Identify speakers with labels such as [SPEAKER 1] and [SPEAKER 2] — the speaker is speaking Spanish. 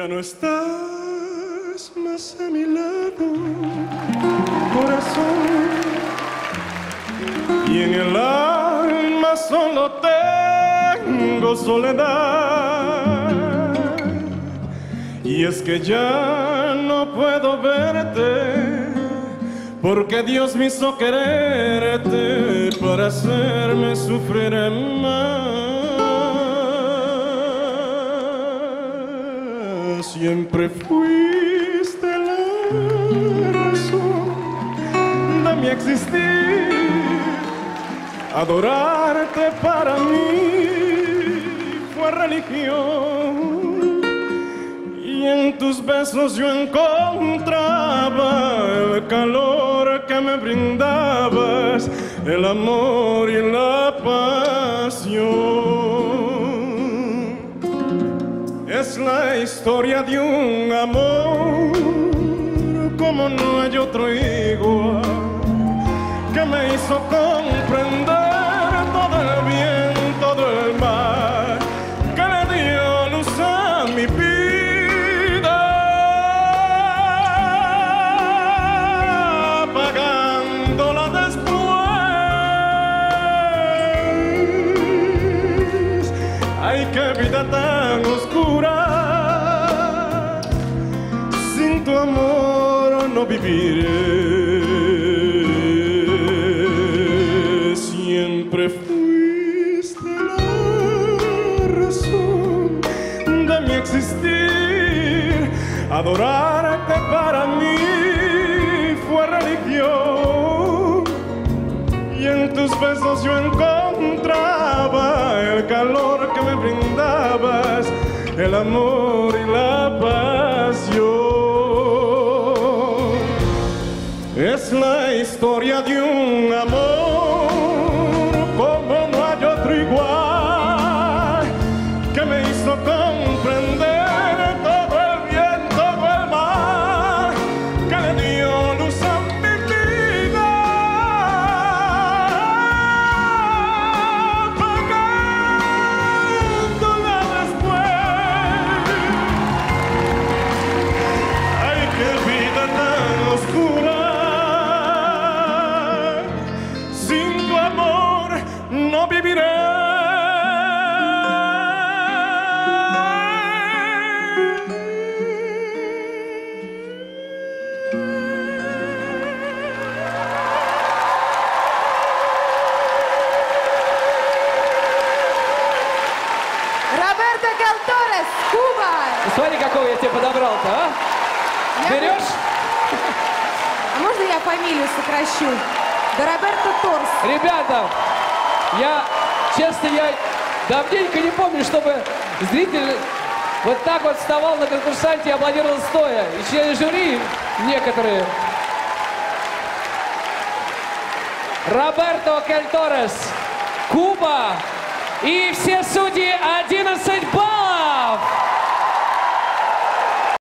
[SPEAKER 1] Ya no estás más a mi lado, corazón, y en el alma solo tengo soledad. Y es que ya no puedo verte, porque Dios me hizo quererte para hacerme sufrir más. Siempre fuiste la razón de mi existir. Adorarte para mí fue religión. Y en tus besos yo encontraba el calor que me brindabas, el amor y la pasión. Es la historia de un amor como no hay otro igual, que me hizo comprender todo el bien, todo el mal, que le dio luz a mi vida, apagándola después. Ay, qué vida tan oscura, sin tu amor no viviré. Siempre fuiste la razón de mi existir. Adorarte para mí fue religión. Y en tus besos yo encontraba el calor que me brindabas, el amor y la pasión. Es la historia de un amor como no hay otro igual, que me hizo comprender todo el bien, todo el mal, que le dio luz a mi vida, apagándola después. Ay, qué vida tan oscura, sin tu amor no viviré.
[SPEAKER 2] Роберто Калторес, Куба.
[SPEAKER 3] Смотри, какого я тебе подобрал-то, а? Берешь?
[SPEAKER 2] А можно я фамилию сокращу? Да Роберто Торс.
[SPEAKER 3] Ребята, честно, я давненько не помню, чтобы зритель вот так вот вставал на конкурсанте и аплодировал стоя. И члены жюри некоторые. Роберто Кальторес, Куба. И все судьи 11 баллов.